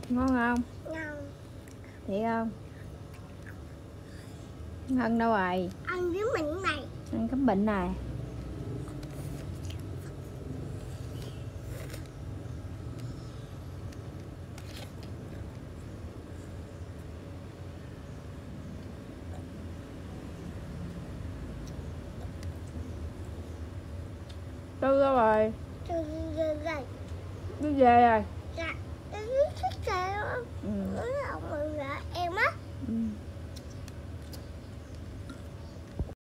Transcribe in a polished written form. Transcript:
Ngon không? Ngon. Thiệt không? Ngân đâu rồi? Ăn với mình này. Ăn cắm bệnh này. Tư đâu rồi? Tư đây. Tư về rồi. Dạ, tư thích trời không? Ừ. Ông mừng